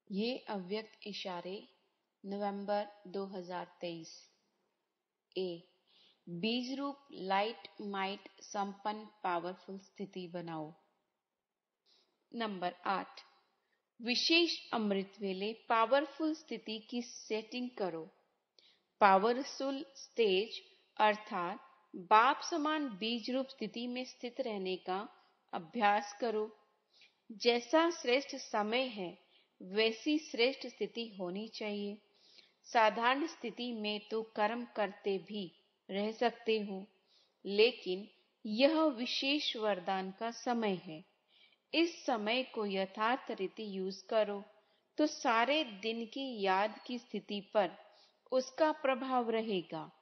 ये अव्यक्त इशारे नवंबर 2023। ए बीज रूप लाइट माइट संपन्न पावरफुल स्थिति बनाओ। नंबर 8 विशेष अमृत वेले पावरफुल स्थिति की सेटिंग करो। पावरफुल स्टेज अर्थात बाप समान बीज रूप स्थिति में स्थित रहने का अभ्यास करो। जैसा श्रेष्ठ समय है वैसी श्रेष्ठ स्थिति होनी चाहिए। साधारण स्थिति में तो कर्म करते भी रह सकते हो, लेकिन यह विशेष वरदान का समय है। इस समय को यथार्थ रीति यूज करो तो सारे दिन की याद की स्थिति पर उसका प्रभाव रहेगा।